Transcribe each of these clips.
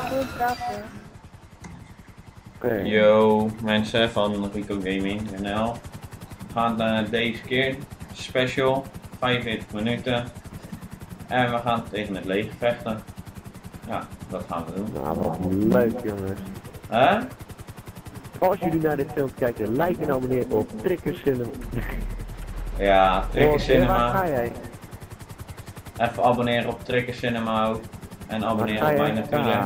goed praten. Yo, mensen van Rico Gaming NL. We gaan deze keer special 45 minuten. En we gaan tegen het leger vechten. Ja, dat gaan we doen. Nou, wat leuk jongens. Hè? Als jullie naar dit filmpje kijken, like en abonneer op Tricker Cinema. Ja, Tricker Waar ga Cinema. jij? Even abonneren op Tricker Cinema ook. En abonneren op mij natuurlijk.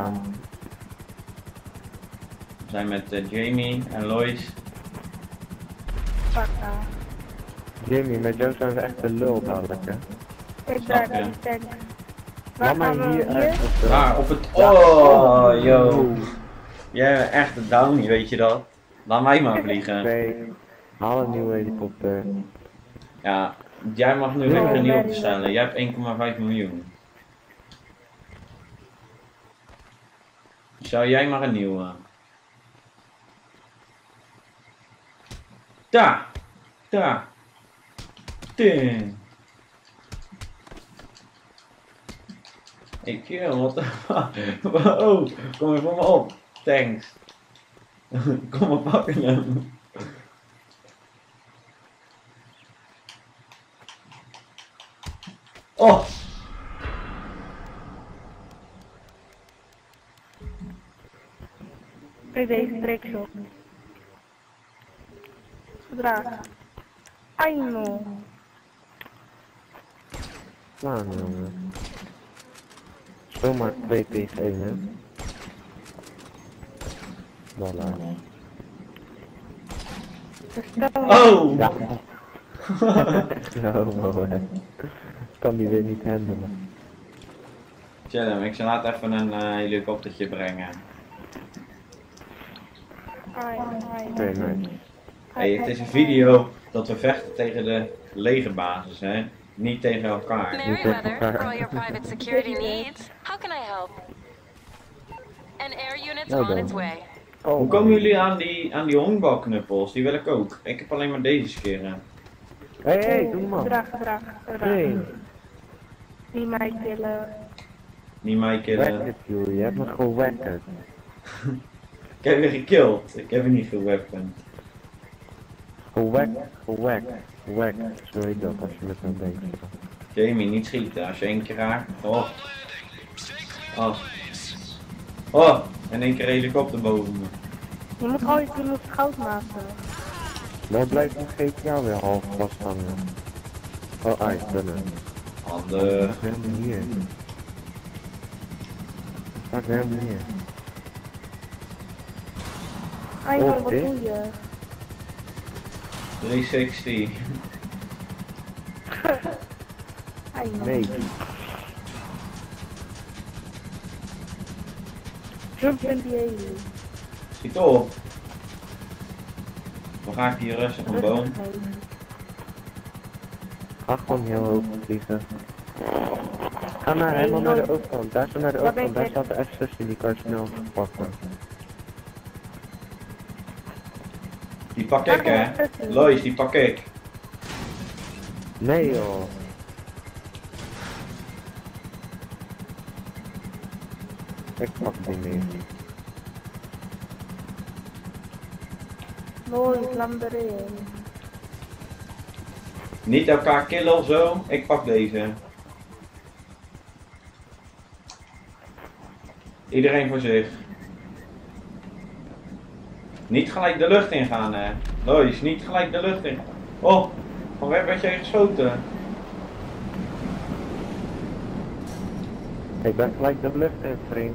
We zijn met Jamie en Lois. Pakka. Jamie, met jou zijn we echt de lul dadelijk hè. Ik Snap draai je? die tank. Waar Laat gaan mij we hier hier? echt op de... Daar, op het... Oh, yo. Jij bent echt een downie, weet je dat? Laat mij maar vliegen. Twee. Haal een nieuwe helikopter. Ja, jij mag nu lekker een nieuwe bestellen. Jij hebt 1,5 miljoen. Zou jij maar een nieuwe? Daar! Daar! Ding! Hey kill, wat de fuck? Oh, kom even voor me op. Thanks. Kom maar pakken hem. Oh! Kijk deze trickshot. Zodra. Ai no. Slaan jongen. Zomaar 2 tegen 1 hè. Voilà. Oh! Ja. Zo mooi. Kan die weer niet handelen. Chill, ik zal laat even een helikoptertje brengen. Ai, ai. Oké, nice. Hey, het is een video dat we vechten tegen de legerbasis, hè? Niet tegen elkaar. Merryweather, for all your private security needs. How can I help? An air unit's Nou on dan. its way. Oh, Hoe komen jullie aan die honkbalknuppels? Die wil ik ook. Ik heb alleen maar deze scheren. hey, doe man. Zodra. Nee, Die mij killen. Niet mij killen. wekkerd joh, je hebt me gewekkerd. Ik heb je gekillt. Ik heb je niet geweapend. Gewekt. Zo heet dat als je met een beetje. Jamie, niet schieten. Als je 1 keer raakt. Oh. Oh. Oh. En 1 keer een helikopter boven me. Je moet ooit goud maken. Nou blijft een GTA weer half vasthangen. Oh, ai, binnen. Handen. Staat helemaal hier. Staat helemaal hier. Ai no, Oh, wat dit? doe je? 360. Ai no. Nee. Jump in die heli. Schiet op. Dan ga ik hier rustig een boom. Ga gewoon heel hoog vliegen. Ga naar helemaal naar de overkant. Daar staat naar de overkant. Daar staat de F-16, die kan je snel pakken. Die pak ik, hè. Lois, die pak ik. Nee joh. Ik pak die niet. Mooi, slam erin. Niet elkaar killen of zo. Ik pak deze. Iedereen voor zich. Niet gelijk de lucht in gaan, hè. Lois, niet gelijk de lucht in. Oh, van waar werd jij geschoten? Ik ben gelijk de lucht in, vriend.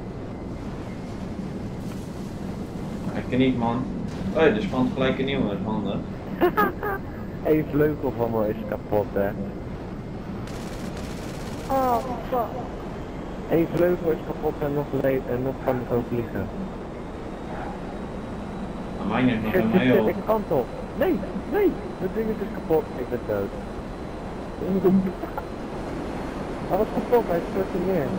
Ik niet, man. Oh, er spant gelijk een nieuwe uit handen. Eén vleugel van me is kapot, hè. Oh, fuck. Eén vleugel is kapot en nog kan ik ook vliegen. Maar mijn is nog Shit, helemaal shit, heel. ik kantel. Nee, dat ding is kapot. Ik ben dood. Hij was kapot, hij stortte neer.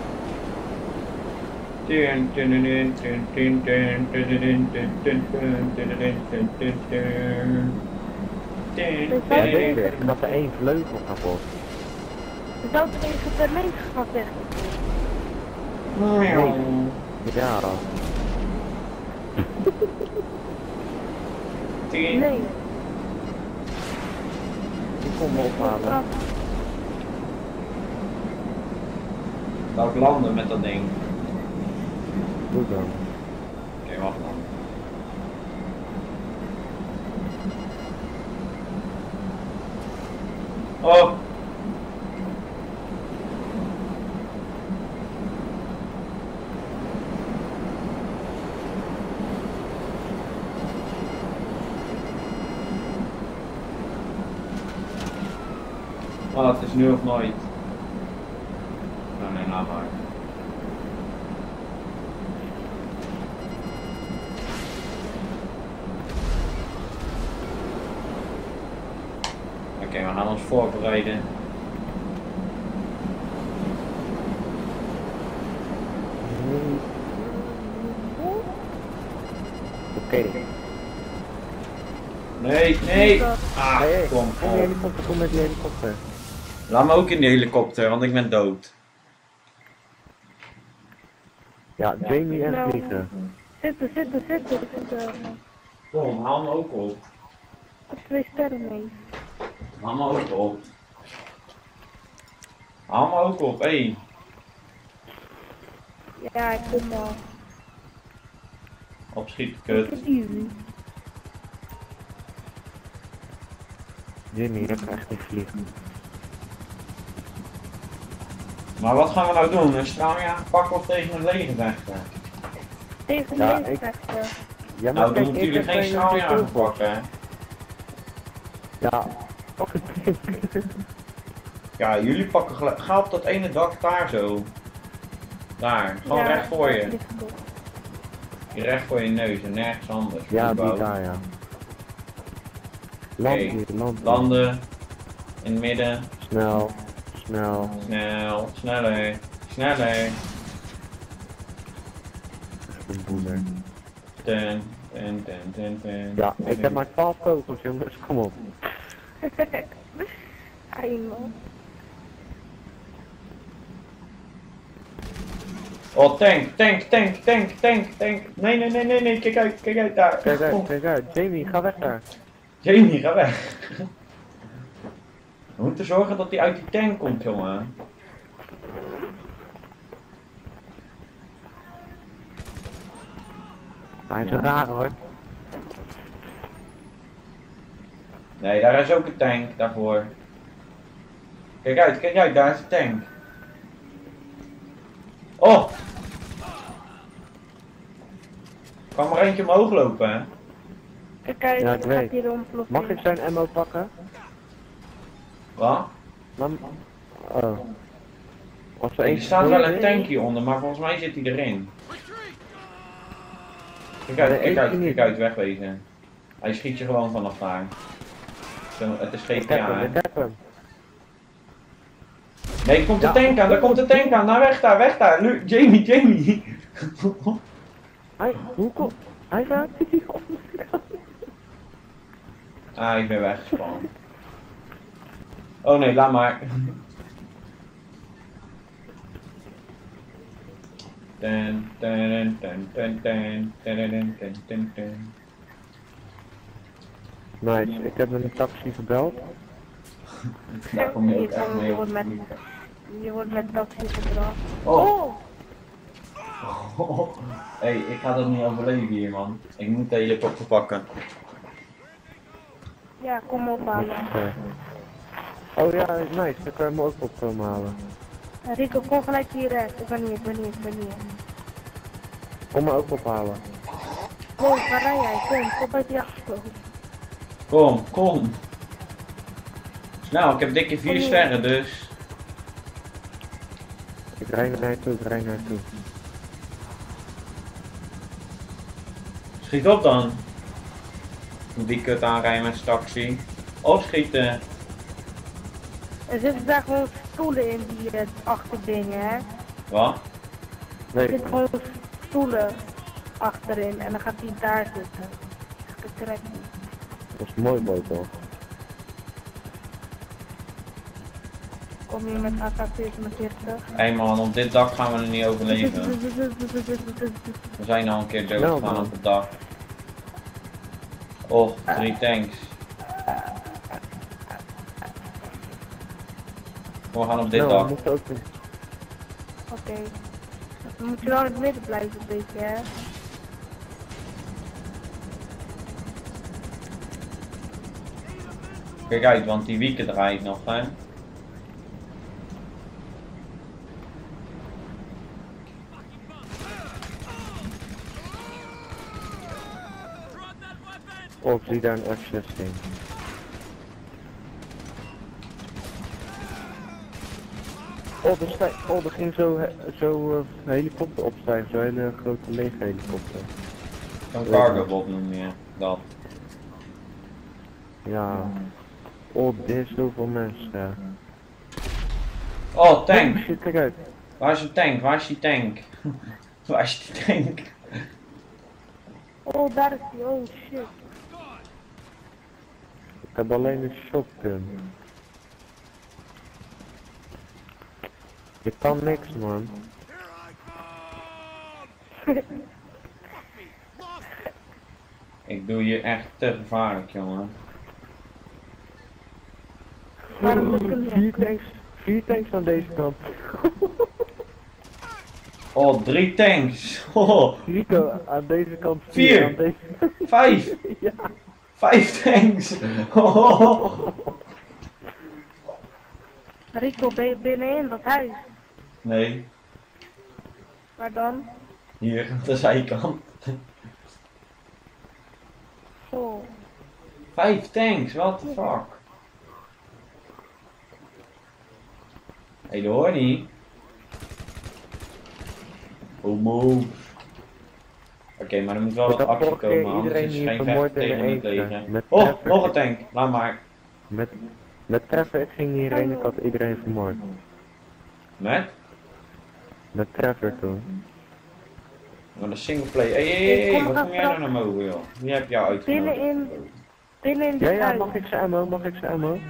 Ja, deze, ik had er één vleugel kapot. Je zou tegen de leger gaan vechten. Ja. 10. Nee. Ik kom me ophalen. Zou ik landen met dat ding? Doe dan. Oké, wacht dan. Oh! Oh, het is nu of nooit. Oh nee, laat maar. Oké, we gaan ons voorbereiden. Oké. Nee, nee! Ah, Hey, kom met die op. helikopter, kom met die helikopter. Laat me ook in de helikopter, want ik ben dood. Ja, Jamie en Nou. vliegen. Zitten. Kom, haal me ook op. 2 sterren mee. Haal me ook op. Haal me ook op, hé. Ja, ik kom wel. Opschieten, Ik kut. heb easy. Jamie, je hebt echt niet vliegen. Maar wat gaan we nou doen? Een straaljager pakken of tegen een leger vechten? Tegen Ja, de ik- vechten. Ja, Nou, kijk, doen ik jullie heb geen een straaljager pistool. pakken, hè? Ja, pak het. Ja, jullie pakken gelijk. Ga op dat ene dak daar zo. Daar, gewoon recht voor je. Recht voor je neus en nergens anders. Ja, Opbouw. die daar, ja. Land Oké, hier, land hier. Landen. In het midden. Snel, snel. Snel. Sneller. Sneller. Een boezer. Ten. Ja, ik heb maar 12 kogels, jongens, kom op. Eenmaal. Oh, tank. Nee, kijk uit daar. Kijk uit, Jamie, ga weg daar. Jamie, ga weg. We moeten zorgen dat hij uit die tank komt, jongen. Hij is raar hoor. Nee, daar is ook een tank daarvoor. Kijk uit, daar is de tank. Oh! Kan maar eentje omhoog lopen, hè? Kijk uit, Ja, ik er weet. gaat hier ontploffen. Mag ik zijn ammo pakken? Wat? Dan... Oh. Als er Er eentje staat wel voor een is- tank hieronder, maar volgens mij zit hij erin. Nee, eentje niet. Kijk uit, wegwezen. Hij schiet je gewoon vanaf daar. Zo, het is Ik heb GTA, hem, hè? ik heb hem. Nee, er komt de Ja. tank aan, daar komt de tank aan. Nou, weg daar. Jamie. Hij, hoe komt... Hij gaat hier op. Ah, ik ben weggespannen. Oh nee, laat maar. Nice, ik heb een taxi gebeld. Daar kom je ook echt mee Je op. wordt met taxi gebracht. Oh! Hey, ik ga dat niet overleven hier, man. Ik moet de helikopter pakken. Ja, kom op halen. Oh ja, nice, dan kan je hem ook op komen halen. Rico, kom gelijk hier rechts. Ik ben hier. Kom me ook ophalen. Kom, waar rij jij? Kom uit die achtersloot. Kom. Nou, ik heb dikke 4 sterren, dus. Ik rij naar toe. Schiet op dan. Die kut aanrijden met zijn taxi. Opschieten. Er zitten daar gewoon stoelen in die achterdingen, hè? Wat? Er Nee, zitten gewoon stoelen achterin en dan gaat hij daar zitten. Ik trek niet. dat is mooi mooi toch? Kom Kom je met AK-47? Hé man, op dit dak gaan we er niet overleven. We zijn al een keer dood gegaan op het dak. Och, 3 tanks. We gaan op dit Nou, dak. we moeten ook niet. Oké. Dan moet je wel in het midden blijven een beetje, hè. Kijk uit, want die wieken draait nog, hè. Oh, ik zie daar een F-16. Er ging zo een helikopter opstijgen, zo'n hele grote lege helikopter. Zo'n cargobot noem je dat. Ja. Oh, dit is zoveel mensen. Oh, tank! Oh, shit, kijk uit. Waar is een tank? Waar is die tank? Waar is die tank? Oh, daar is die. Oh, shit. Ik heb alleen een shotgun. Je kan niks, man. Ik doe je echt te gevaarlijk, jongen. Waarom doe ik hem niet? 4 tanks aan deze kant. Oh, 3 tanks! Oh, Rico, aan deze kant 4. aan deze... 5! Ja. 5 tanks! Oh. Rico, ben je binnenin dat huis? Nee, Waar dan? hier aan de zijkant. Oh. 5 tanks, what the fuck? Hé, dat hoor je niet. Homo. Oké, maar er moet wel wat actie komen, anders is er geen vecht tegen het leger. Oh, nog een tank, laat maar. Met Trevor, ik ging hierheen, ik had iedereen vermoord. Met? Met Trevor toen. Maar de singleplay. Hé, wat kom jij nou naar mogen, joh? Wie heb jou uitgenodigd? Binnenin Ja, het ja, huis. mag ik zijn ammo?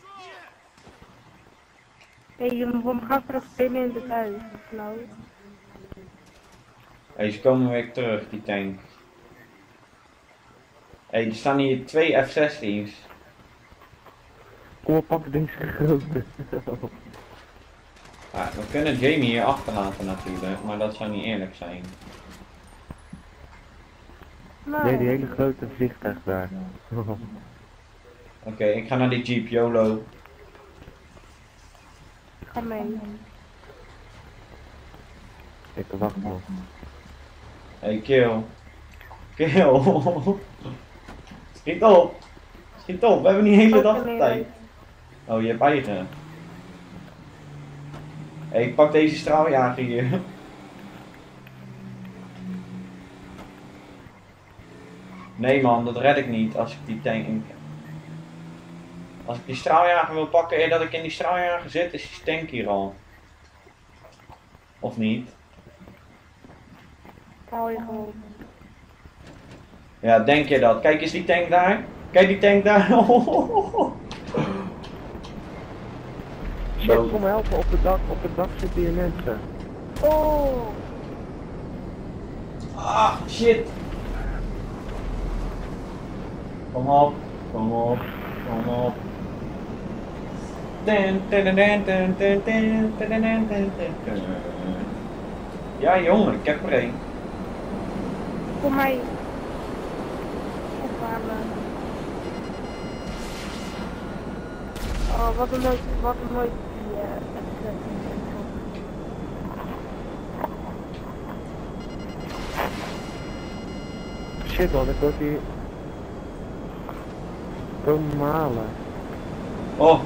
Nee, je gaat straks binnenin het huis. Nou. Hé, ze komen weer terug, die tank. Hé, er staan hier 2 F-16's. Kom op, pak deze grote. Ja, we kunnen Jamie hier achterlaten natuurlijk, maar dat zou niet eerlijk zijn. Nou. Nee, die hele grote vliegtuig daar. Oké, ik ga naar die Jeep, YOLO. Ga mee. Ik wacht nog. Hé, kill. Kill. Schiet op. Schiet op, we hebben niet de hele dag de tijd. Oh, je hebt eigen. Hé, ik pak deze straaljager hier. Nee man, dat red ik niet als ik die tank... Als ik die straaljager wil pakken, eer dat ik in die straaljager zit, is die tank hier al. Of niet? Hou je gewoon. Ja, denk je dat? Kijk eens die tank daar. Kijk die tank daar. Shit, kom helpen, op het dak zitten hier mensen. Oh. Ah, shit. Kom op, kom op, kom op. Ja jongen, ik heb er één. Kom mij. Ophalen. Oh, wat een mooi die Shit man, ik word hier... komen malen. Oh.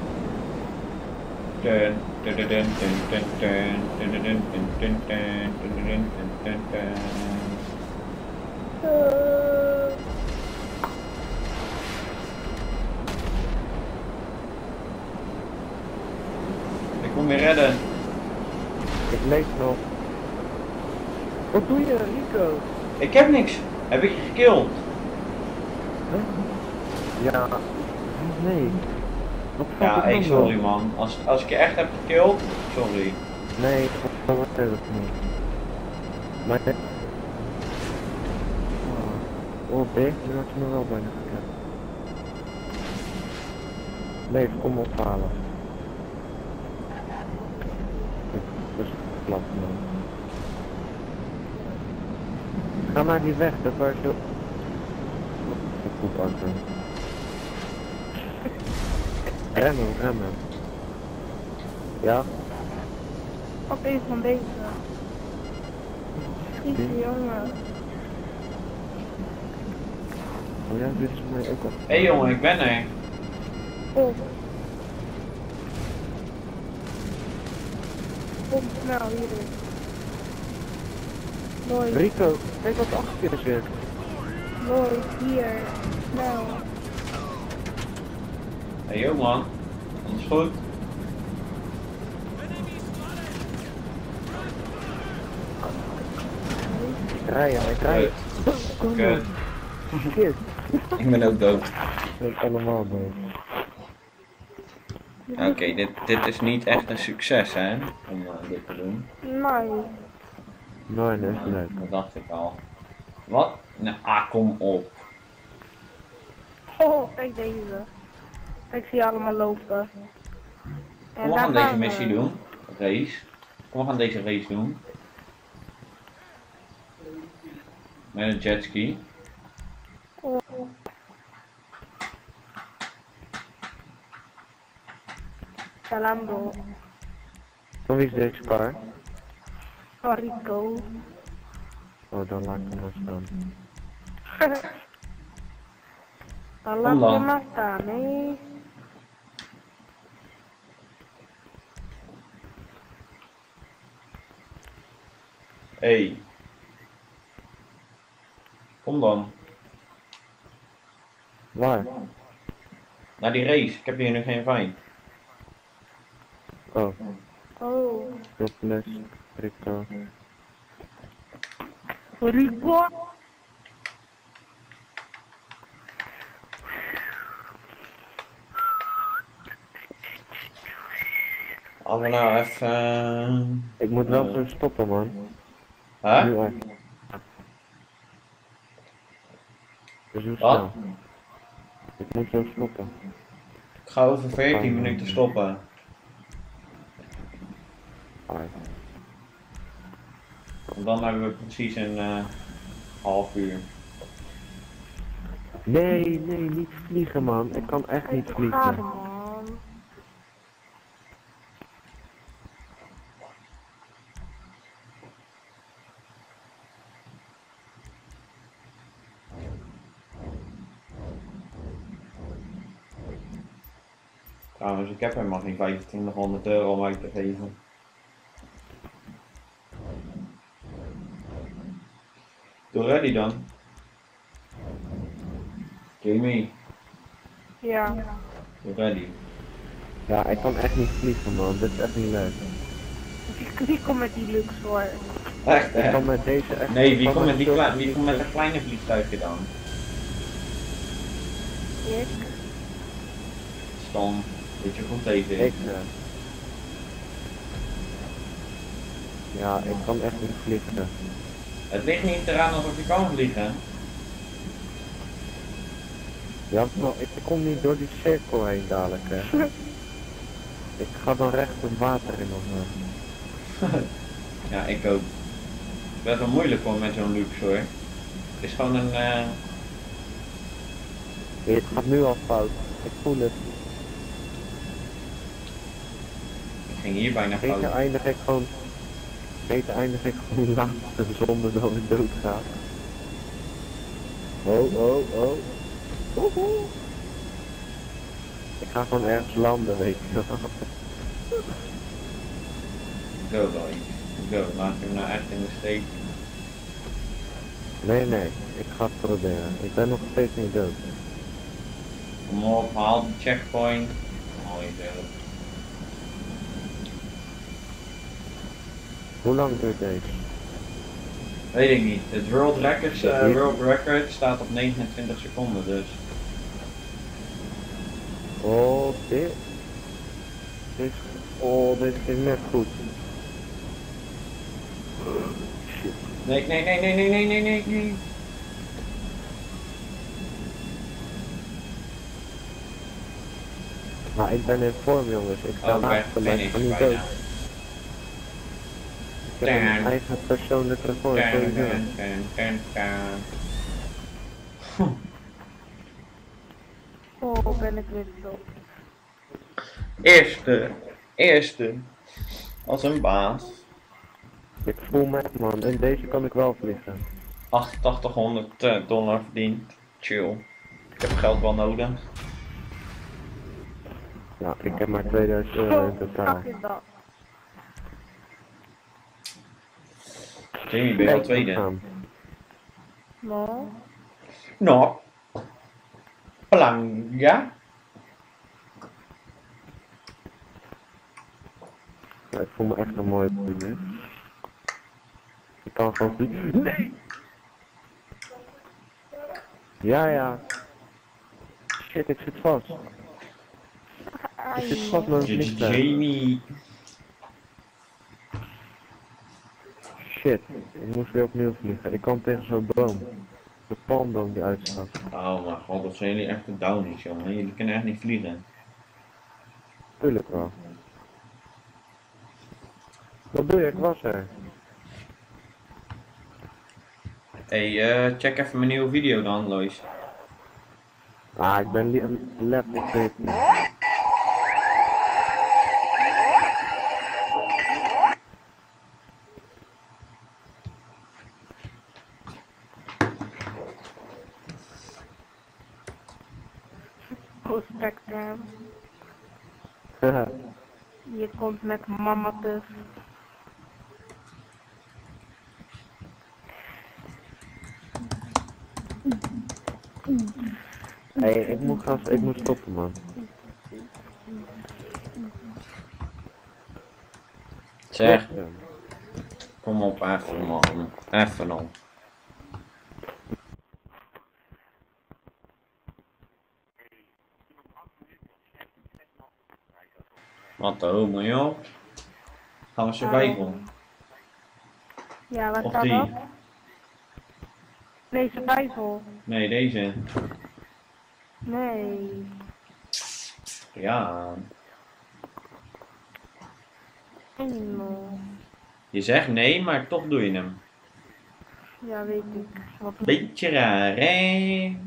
Ik kom weer redden. Ik leef nog. Wat doe je, Rico? Ik heb niks. Heb ik je gekilld? Huh? Ja. Nee. Ja, hey, sorry man. Als ik je echt heb gekillt, sorry. Nee, dat was het niet. Maar... Oh, B, nu had je me wel bijna gekend. Nee, kom ophalen. Dat is klap man. Ga maar die weg, dat was zo... Goed achter. Remmen, remmen. Ja? Op een van deze. Schiet die jongen. Oh ja, dit is mij ook al. Hé jongen, ik ben er. Oh. Kom snel hierin. Mooi, Rico, kijk wat achter je zit. mooi, hier. Snel. Hé jongen, alles goed? Ik rij, ja, ik rij. Kut. Kut. Ik ben ook dood. Dat is allemaal dood. Oké, dit is niet echt een succes hè, om dit te doen. Nee. Nee, dat is leuk. Dat dacht ik al. Wat? Nou, kom op. Oh, kijk deze. Ik zie allemaal lopen. Kom, we gaan deze missie doen. Race. Kom, we gaan deze race doen. Met een jetski. Oh. Salam bro. Van wie is deze car? Oh, Rico. Oh, dan laat ik hem maar staan. Dan laat je maar staan, hè. Hey. Kom dan. Waar? Naar die race. Ik heb hier nu geen fijn. Oh, Oh. Jobless, Rico. Rico. Als we nou even... Ik moet wel zo stoppen man. Huh? Nu echt. Dus hoe Wat? snel? Ik moet zo stoppen. Ik ga over 14 minuten stoppen. Ai. Want dan hebben we precies een half uur. Nee, nee, niet vliegen man. Ik kan echt niet Ga vliegen. man. Trouwens, ik heb helemaal geen 2500 euro om uit te geven. Doe ready dan. Jamie, Ja. doe ready. Ja, ik kan echt niet vliegen man. Dit is echt niet leuk. Wie komt met die luxe hoor? Echt Ik hè? kan met deze echt... Nee, ik wie kan komt met, zulke wie komt met een kleine vliegtuigje dan? Ik. Stom, weet je goed even. Ik, ja, ik kan echt niet vliegen. Het ligt niet eraan alsof je kan vliegen. Ja, maar ik kom niet door die cirkel heen dadelijk hè. Ik ga dan recht het water in of zo. Ja, ik ook. Best wel moeilijk hoor met zo'n luxe hoor. Het is gewoon een... Het gaat nu al fout. Ik voel het. Ik ging hier bijna fout. Beter eindig ik gewoon laatste zonder dat ik dood ga. Oh, oh, oh. Woehoe. Ik ga gewoon ergens landen, weet je wel. Go boy. Go, laat je hem nou echt in de steek. Nee, nee, ik ga het proberen. Ik ben nog steeds niet dood. Kom op, haal de checkpoint. Mooi zo. Hoe lang duurt deze? Weet ik niet. Het world record staat op 29 seconden dus. Oh, dit. Oh, dit is net goed. Shit. Nee, nee, nee, nee, nee, nee, nee, nee, nee. Maar ik ben in vorm, jongens. Ik sta Oh, ik naast ben de finish van niet dood. bijna. Ik heb een eigen persoonlijk record. Ten, sowieso. ten, ten, ten. Oh, ben ik weer dood. Eerste. Als een baas. Ik voel me, man. In deze kan ik wel vliegen. $8800 verdiend. Chill. Ik heb geld wel nodig. Ja, ik heb maar 2000 euro in totaal. Zag je dat? Jamie, ben je al tweede? Nou, Nou. Belang, ja? Ja, ik voel me echt een mooie nu. Ik kan gewoon vliegen. Nee! Ja, ja. Shit, ik zit vast. Ik zit vast met een vliegtuig. Jamie. Shit, ik moest weer opnieuw vliegen. Ik kwam tegen zo'n boom. De palmboom die uitstaat. Oh mijn god, dat zijn jullie echt de downies, jongen. Jullie kunnen echt niet vliegen. Tuurlijk wel. Wat doe je? Ik was er. Hey, check even mijn nieuwe video dan, Lois. Ah, ik ben level 14. oh Spectrum. Je komt met mama dus. Hey, ik moet stoppen, man. Zeg, kom op even, man. Even nog. Wat de homo, joh. Gaan we survival? Ja, wat Of staat die? dat? Nee, survival. Nee, deze. Nee. Ja. No. Je zegt nee, maar toch doe je hem. Ja, weet ik. Wat Beetje raar, hè?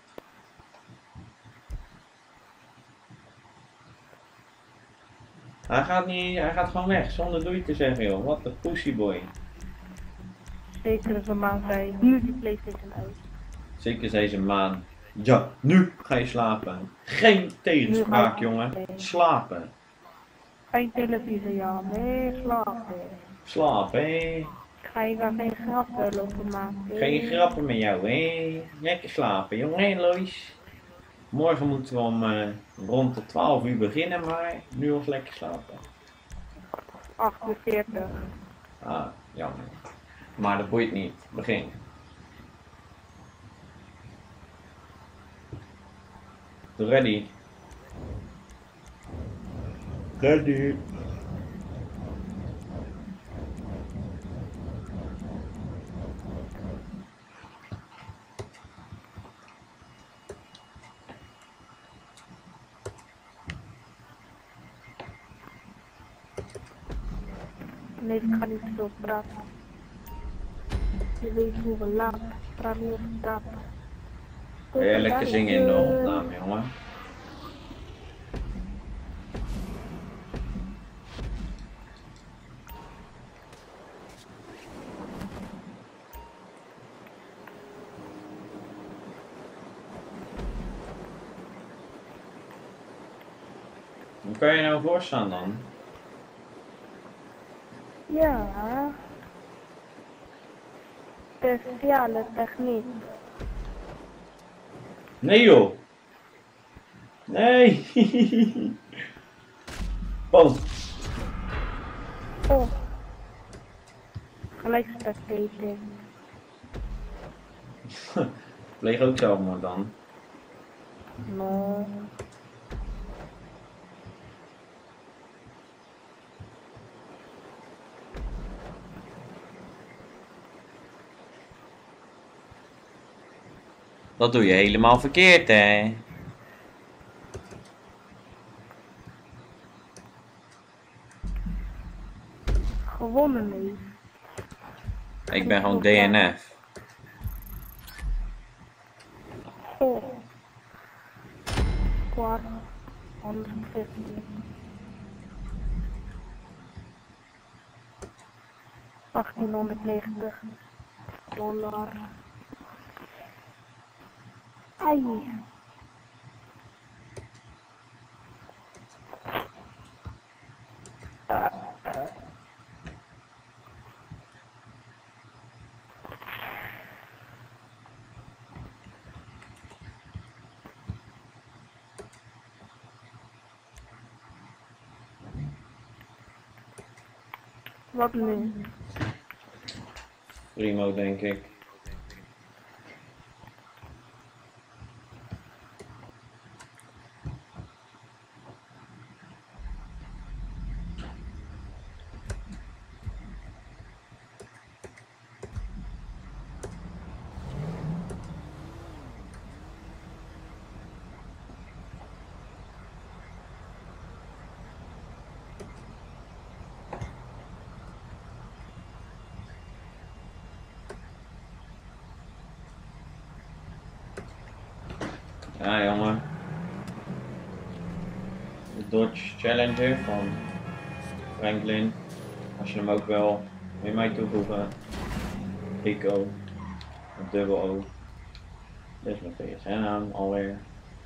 Hij gaat gewoon weg, zonder doei te zeggen, joh. Wat een pussyboy. zeker is een maand bij. Nu die PlayStation uit. Zeker deze maan. Ja, nu ga je slapen. Geen tegenspraak, jongen. Slapen. Geen televisie, ja. Nee, slapen. Slapen, hè? Ga je daar geen grappen lopen maken? Geen grappen met jou, hè? Lekker slapen, jongen, hè, Lois? Morgen moeten we om rond de 12 uur beginnen, maar nu al lekker slapen. 48. Ah, jammer. Maar dat boeit niet. Begin. Ready. Ready. Nee, ik ga niet zo praten. Je weet hoe we laat. Praat niet op straat. Ga jij lekker zingen in de opname, jongen? Hoe kan je nou voorstaan dan? Ja. Speciale techniek. Nee joh! Nee! Oh! Oh. Gelijk spectating. Pleeg ook zelfmoord dan. No. Dat doe je helemaal verkeerd, hè? Gewonnen, nee. Ik ben gewoon DNF. Oh. Squad 150. 1890 dollar. Ai. Wat nu? Primo, denk ik. Ja, jongen. De Dodge Challenger van Franklin. Als je hem ook wil, moet je mij toevoegen. Rico. Met dubbel O. Dit is mijn PSN aan alweer.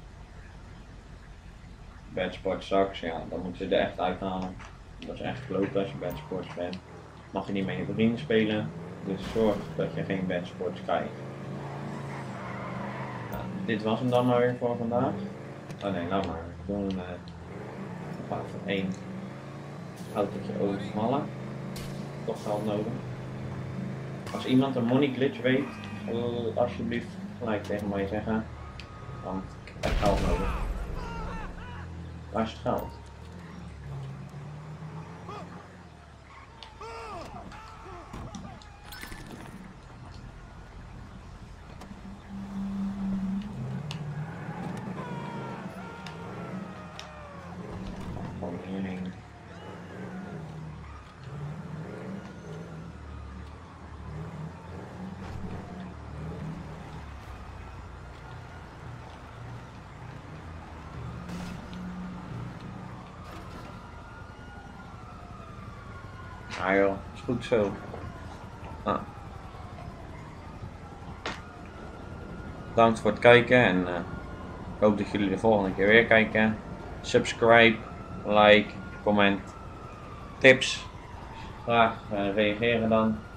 Bedsport straks, ja, dan moeten ze er echt uithalen. Dat is echt kloot als je bedsports bent. Mag je niet met je vrienden spelen, dus zorg dat je geen bedsports krijgt. Nou, dit was hem dan maar weer voor vandaag. Oh nee, laat maar. Ik doe een van één autootje overvallen. Toch geld nodig. Als iemand een money glitch weet, alsjeblieft gelijk tegen mij zeggen. Want ik heb geld nodig. Waar is het geld? Gewoon hierheen. Ah joh, is goed zo. Ah. Bedankt voor het kijken en ik hoop dat jullie de volgende keer weer kijken. Subscribe, like, comment, tips. Graag reageren dan.